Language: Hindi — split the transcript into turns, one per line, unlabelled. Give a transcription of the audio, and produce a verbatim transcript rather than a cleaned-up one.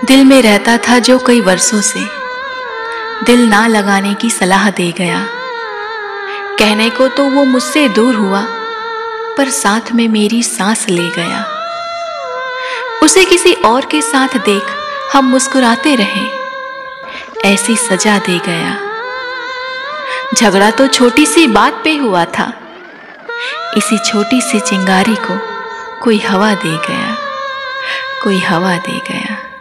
दिल में रहता था जो कई वर्षों से, दिल ना लगाने की सलाह दे गया। कहने को तो वो मुझसे दूर हुआ, पर साथ में मेरी सांस ले गया। उसे किसी और के साथ देख हम मुस्कुराते रहे, ऐसी सजा दे गया। झगड़ा तो छोटी सी बात पे हुआ था, इसी छोटी सी चिंगारी को कोई हवा दे गया, कोई हवा दे गया।